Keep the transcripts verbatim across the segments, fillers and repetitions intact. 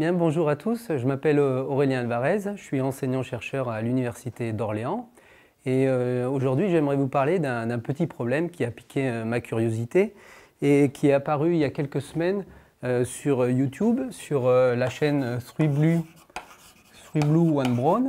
Bien, bonjour à tous, je m'appelle Aurélien Alvarez, je suis enseignant-chercheur à l'Université d'Orléans et euh, aujourd'hui j'aimerais vous parler d'un petit problème qui a piqué euh, ma curiosité et qui est apparu il y a quelques semaines euh, sur YouTube, sur euh, la chaîne Three Blue, Three Blue One Brown.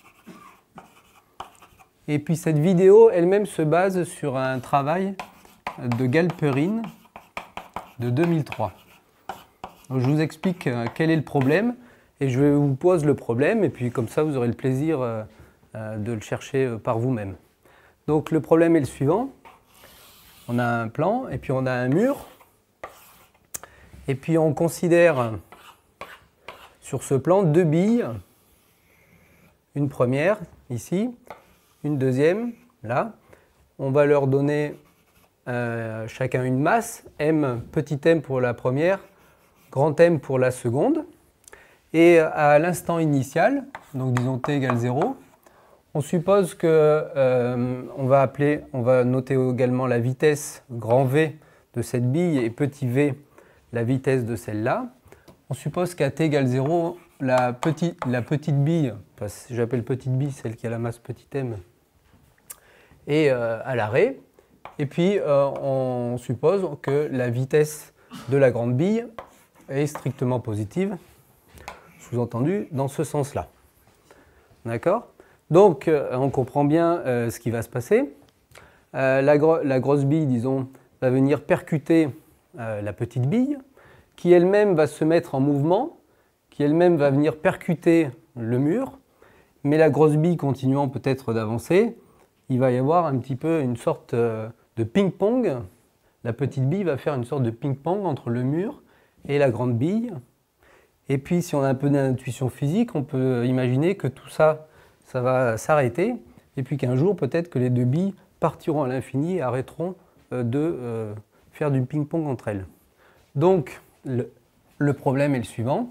Et puis cette vidéo elle-même se base sur un travail de Galperin de deux mille trois. Donc, je vous explique euh, quel est le problème et je vous pose le problème et puis comme ça vous aurez le plaisir euh, euh, de le chercher euh, par vous-même. Donc le problème est le suivant. On a un plan et puis on a un mur et puis on considère sur ce plan deux billes, une première ici, une deuxième là. On va leur donner euh, chacun une masse, m petit m pour la première, grand M pour la seconde, et à l'instant initial, donc disons t égale zéro, on suppose que euh, on va appeler, on va noter également la vitesse grand V de cette bille et petit v la vitesse de celle-là. On suppose qu'à t égale zéro, la petite, la petite bille, enfin, j'appelle petite bille celle qui a la masse petit m, est euh, à l'arrêt, et puis euh, on suppose que la vitesse de la grande bille est strictement positive, sous-entendu dans ce sens-là. D'accord? Donc, euh, on comprend bien euh, ce qui va se passer. Euh, la, gro la grosse bille, disons, va venir percuter euh, la petite bille, qui elle-même va se mettre en mouvement, qui elle-même va venir percuter le mur, mais la grosse bille continuant peut-être d'avancer, il va y avoir un petit peu une sorte euh, de ping-pong. La petite bille va faire une sorte de ping-pong entre le mur et la grande bille. Et puis si on a un peu d'intuition physique, on peut imaginer que tout ça, ça va s'arrêter, et puis qu'un jour peut-être que les deux billes partiront à l'infini et arrêteront de euh, faire du ping-pong entre elles. Donc le, le problème est le suivant.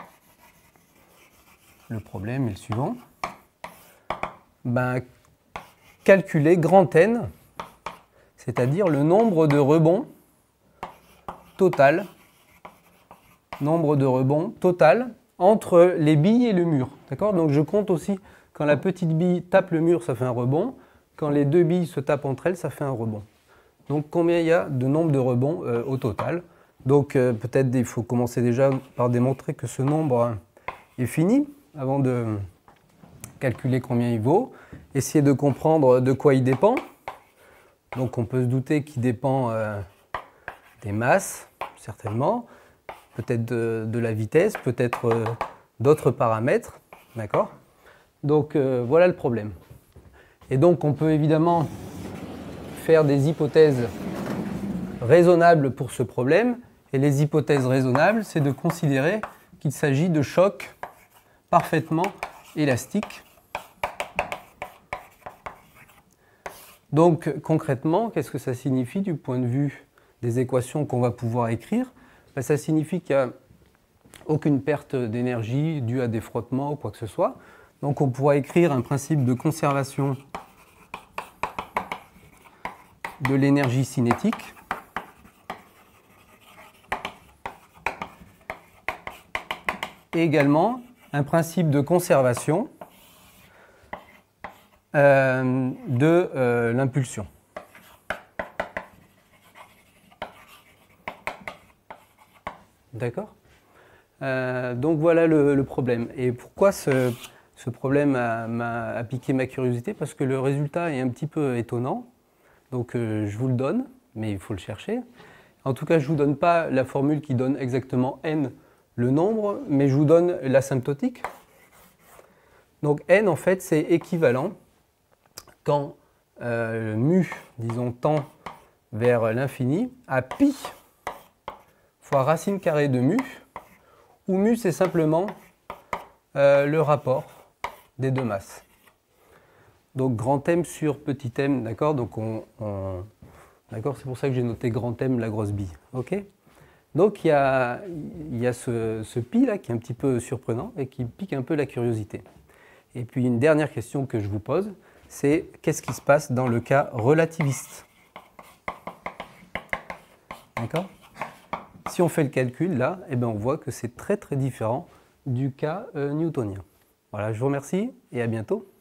Le problème est le suivant. Ben, calculer grand N, c'est-à-dire le nombre de rebonds total nombre de rebonds total entre les billes et le mur. D'accord? Donc je compte aussi, quand la petite bille tape le mur, ça fait un rebond. Quand les deux billes se tapent entre elles, ça fait un rebond. Donc combien il y a de nombre de rebonds euh, au total? Donc euh, peut-être il faut commencer déjà par démontrer que ce nombre est fini, avant de calculer combien il vaut. Essayer de comprendre de quoi il dépend. Donc on peut se douter qu'il dépend euh, des masses, certainement. Peut-être de, de la vitesse, peut-être euh, d'autres paramètres, d'accord? Donc euh, voilà le problème. Et donc on peut évidemment faire des hypothèses raisonnables pour ce problème. Et les hypothèses raisonnables, c'est de considérer qu'il s'agit de chocs parfaitement élastiques. Donc concrètement, qu'est-ce que ça signifie du point de vue des équations qu'on va pouvoir écrire? Ben, ça signifie qu'il n'y a aucune perte d'énergie due à des frottements ou quoi que ce soit. Donc on pourra écrire un principe de conservation de l'énergie cinétique et également un principe de conservation euh, de euh, l'impulsion. D'accord? euh, Donc voilà le, le problème. Et pourquoi ce, ce problème m'a piqué ma curiosité? Parce que le résultat est un petit peu étonnant. Donc euh, je vous le donne, mais il faut le chercher. En tout cas, je ne vous donne pas la formule qui donne exactement n, le nombre, mais je vous donne l'asymptotique. Donc n, en fait, c'est équivalent quand euh, mu, disons, tend vers l'infini, à pi fois racine carrée de mu, où mu c'est simplement euh, le rapport des deux masses. Donc grand M sur petit m, d'accord? Donc on, on d'accord, c'est pour ça que j'ai noté grand M, la grosse bille. Ok? Donc il y a, il y a ce, ce pi là qui est un petit peu surprenant et qui pique un peu la curiosité. Et puis une dernière question que je vous pose, c'est qu'est-ce qui se passe dans le cas relativiste? D'accord? Si on fait le calcul, là, eh bien, on voit que c'est très très différent du cas euh, newtonien. Voilà, je vous remercie et à bientôt.